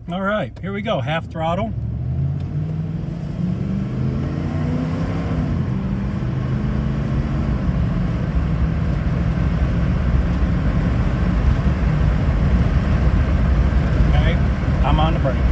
All right, here we go, half throttle. Okay, I'm on the brake.